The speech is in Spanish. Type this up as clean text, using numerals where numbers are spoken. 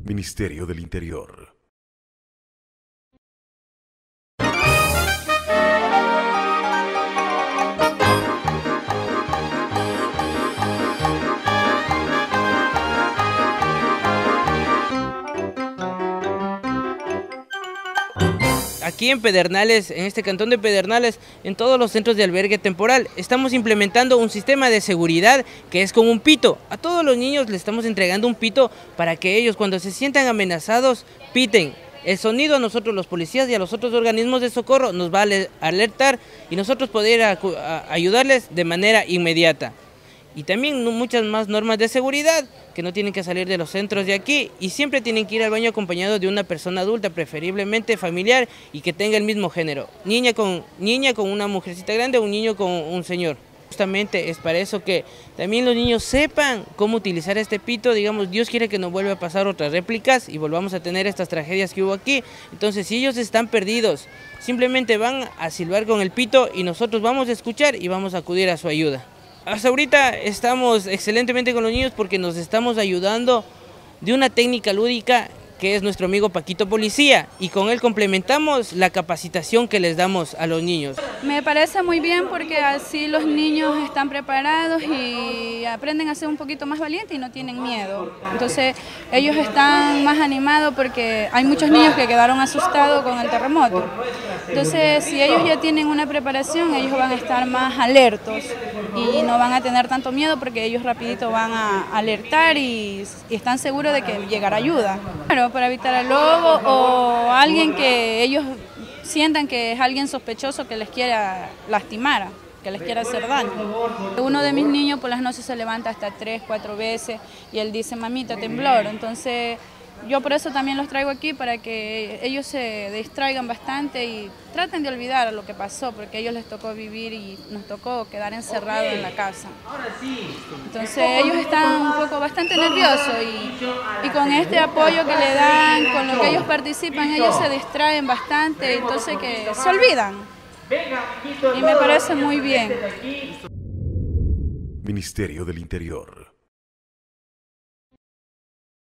Ministerio del Interior. Aquí en Pedernales, en este cantón de Pedernales, en todos los centros de albergue temporal, estamos implementando un sistema de seguridad que es con un pito. A todos los niños les estamos entregando un pito para que ellos, cuando se sientan amenazados, piten. El sonido a nosotros, los policías y a los otros organismos de socorro, nos va a alertar y nosotros poder ayudarles de manera inmediata. Y también muchas más normas de seguridad que no tienen que salir de los centros de aquí y siempre tienen que ir al baño acompañados de una persona adulta, preferiblemente familiar y que tenga el mismo género. Niña con una mujercita grande o un niño con un señor. Justamente es para eso que también los niños sepan cómo utilizar este pito. Digamos, Dios quiere que no vuelva a pasar otras réplicas y volvamos a tener estas tragedias que hubo aquí. Entonces, si ellos están perdidos, simplemente van a silbar con el pito y nosotros vamos a escuchar y vamos a acudir a su ayuda. Hasta ahorita estamos excelentemente con los niños porque nos estamos ayudando de una técnica lúdica que es nuestro amigo Paquito Policía, y con él complementamos la capacitación que les damos a los niños. Me parece muy bien porque así los niños están preparados y aprenden a ser un poquito más valientes y no tienen miedo. Entonces ellos están más animados porque hay muchos niños que quedaron asustados con el terremoto. Entonces si ellos ya tienen una preparación, ellos van a estar más alertos y no van a tener tanto miedo porque ellos rapidito van a alertar y están seguros de que llegará ayuda. Claro, para evitar al lobo o alguien que ellos sientan que es alguien sospechoso que les quiera lastimar, que les quiera hacer daño. Uno de mis niños por las noches se levanta hasta 3, 4 veces y él dice, mamita, temblor. Entonces yo por eso también los traigo aquí para que ellos se distraigan bastante y traten de olvidar lo que pasó, porque a ellos les tocó vivir y nos tocó quedar encerrados en la casa. Entonces ellos están un poco bastante nerviosos y con este apoyo que le dan, con lo que ellos participan, ellos se distraen bastante, entonces que se olvidan. Y me parece muy bien. Ministerio del Interior.